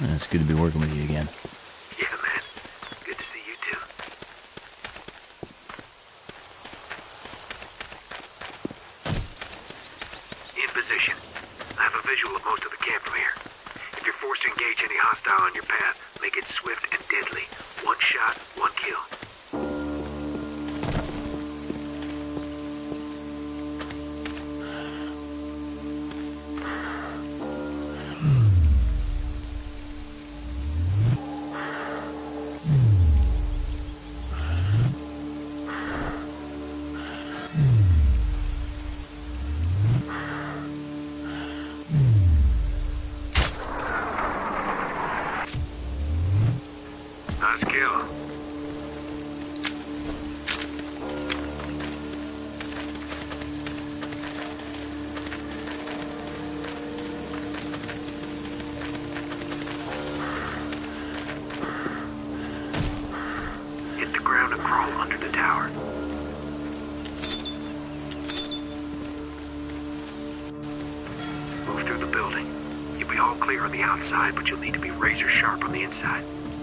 It's good to be working with you again. Yeah, man. Good to see you too. In position. I have a visual of most of the camp from here. If you're forced to engage any hostile on your path, make it swift and deadly. One shot, one kill. Nice kill. Hit the ground and crawl under the tower. Move through the building. You'll be all clear on the outside, but you'll need to be razor sharp on the inside.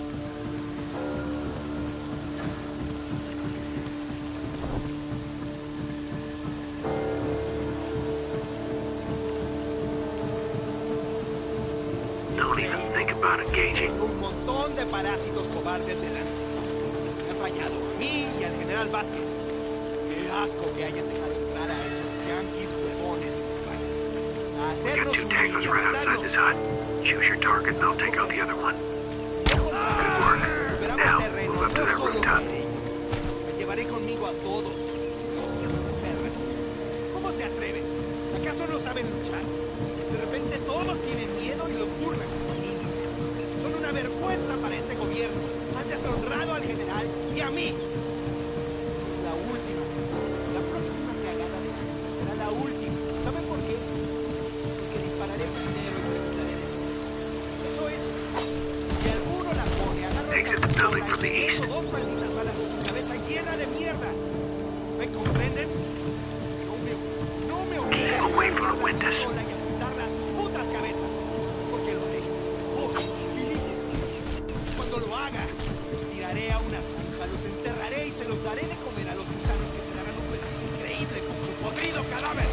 Don't even think about engaging. Un montón de parásitos cobardes delante. Me ha fallado a mí y al general Vázquez. Qué asco que hayan dejado entrar a esos yanquis, huevones y rayas. A We got hacernos two huir tangos y a right outside matarlos. this hut. Choose your target and I'll take out the other one. Good work. Liberamos Now, terreno, move up to no that solo rooftop. huiré. Me llevaré conmigo a todos. Esos hijos de perra. ¿Cómo se atreven? ¿Acaso no saben luchar? De repente todos tienen miedo y los burlan como niños. Son una vergüenza para este gobierno. Han deshonrado al general y a mí. Es la última vez. La próxima cagada de años será la última. ¿Saben por qué? Porque dispararé primero y preguntaré después. Eso es. Si alguno la pone, agarra Exit una the building pistola from the y le east. meto dos malditas balas en su cabeza llena de mierda. ¿Me comprenden? No me obliguen Away a from the agarrar la windows. pistola y apuntarla a sus putas cabezas. Porque lo haré. Oh, sí. Cuando lo haga, los tiraré a una zanja, los enterraré y se los daré de comer a los gusanos que se darán un vestido increíble con su podrido cadáver.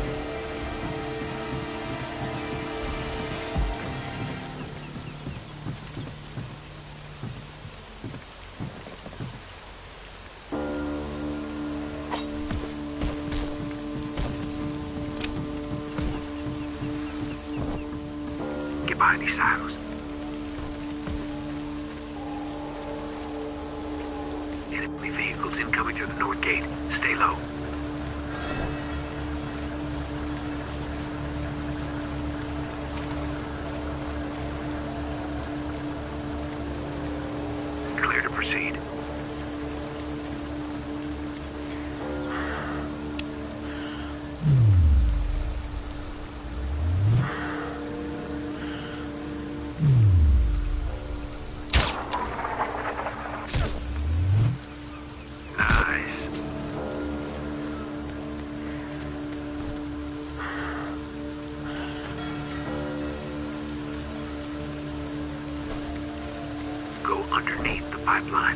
Get behind these silos. Enemy vehicles incoming through the north gate. Stay low. Clear to proceed. Nice. Go underneath the pipeline.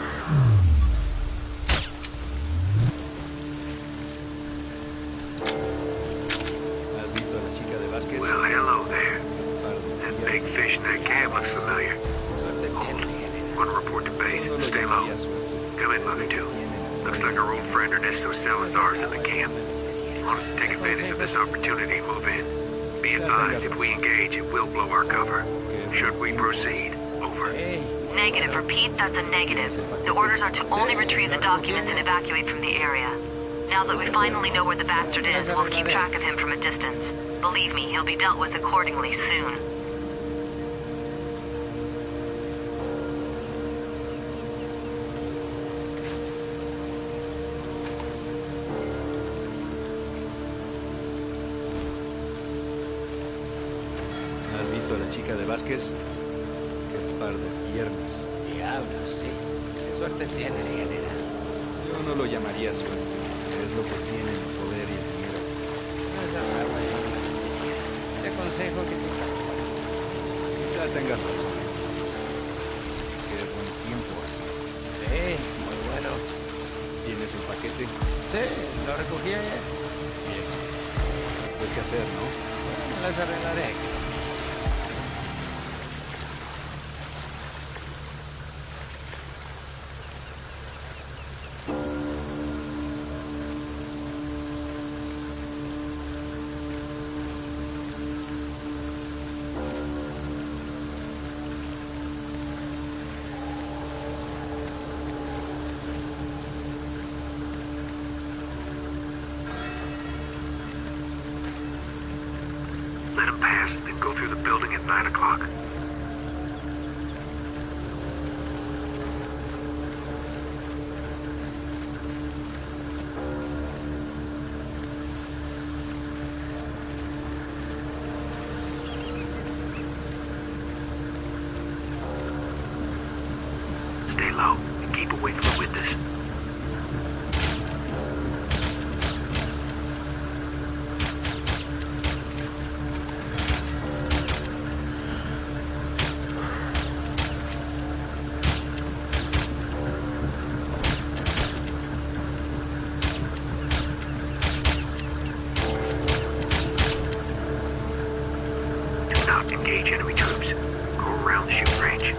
¿Has visto a la chica de Vázquez? Well, hello there. That big fish in that cab looks familiar. Hold. Want to report to base. Stay low. Come in, Mother 2. Looks like our old friend Ernesto Salazar's in the camp. Want us to take advantage of this opportunity and move in. Be advised, if we engage, it will blow our cover. Should we proceed? Over. Negative. Repeat, that's a negative. The orders are to only retrieve the documents and evacuate from the area. Now that we finally know where the bastard is, we'll keep track of him from a distance. Believe me, he'll be dealt with accordingly soon. ¿Has visto a la chica de Vázquez? Qué par de piernas. Diablos, sí. Qué suerte tiene, general. Yo no lo llamaría suerte. Es lo que tiene el poder y el dinero. Esas armas yo no las quería. Te aconsejo que te Quizá tengas razón. Bueno, ¿Tienes el paquete? sí, lo recogí ayer. Bien. Pues qué hacer, ¿no? Bueno, las arreglaré. Let him pass, then go through the building at 9 o'clock. Stay low and keep away from the windows. Do not engage enemy troops. Go around the shooting range.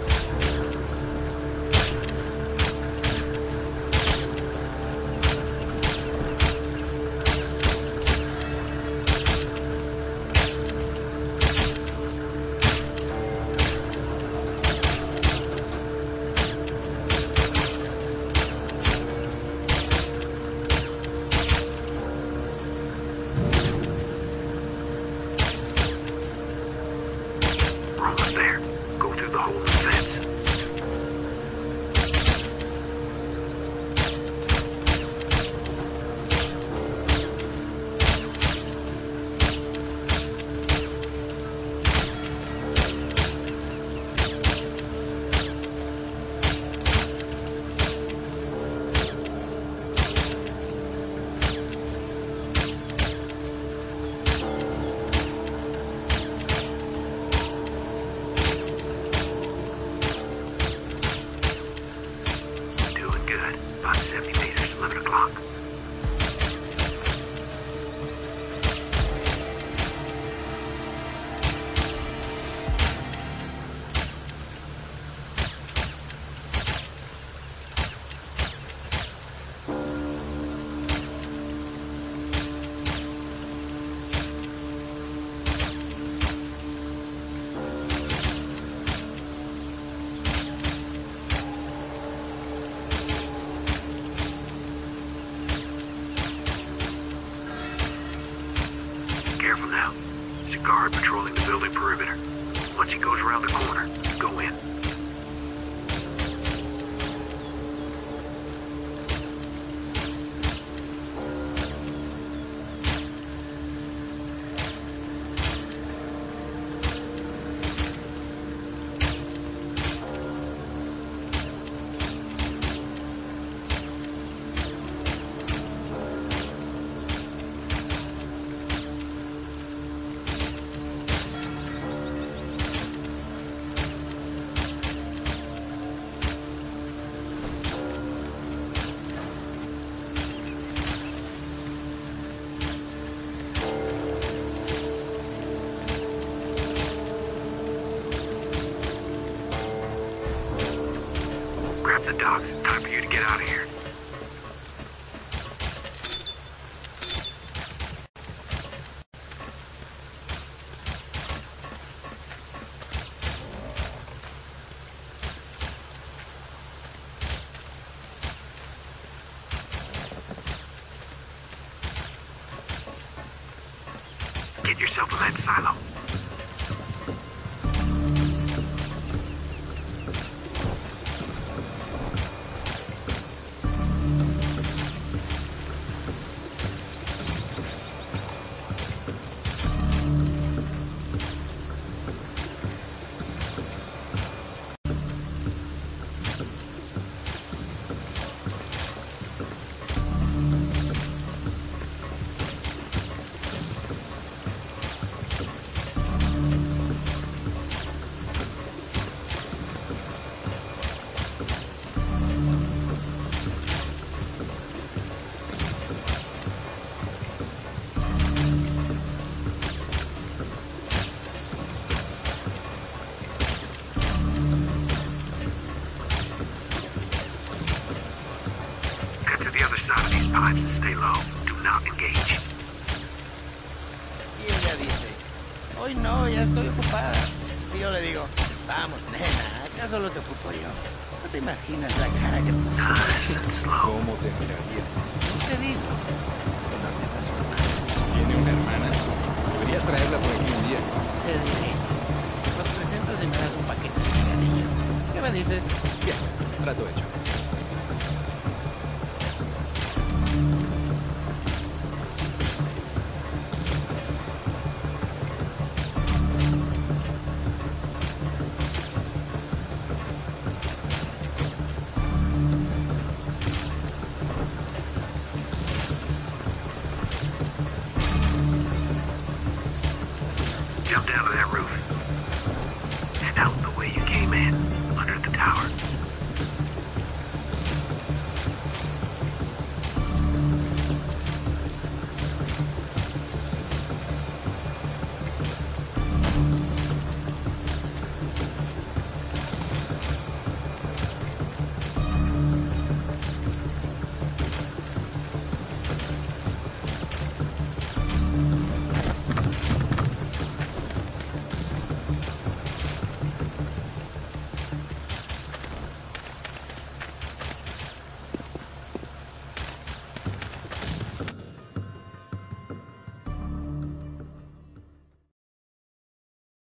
We're almost there. Go through the hole in the fence. Doing good. About 70 meters, 11 o'clock. Careful now. There's a guard patrolling the building perimeter. Once he goes around the corner, go in. Grab the dogs. Time for you to get out of here. Get yourself in that silo. ella estoy ocupada. Y yo le digo, vamos, nena, acá solo te ocupo yo. No te imaginas la cara que... ¿Cómo te miraría? No te digo. Conoces a su hermana. ¿Tiene una hermana? Deberías traerla por aquí un día. Te diré. Los presentas y me das un paquete de cigarrillos. ¿Qué me dices? Bien, trato hecho.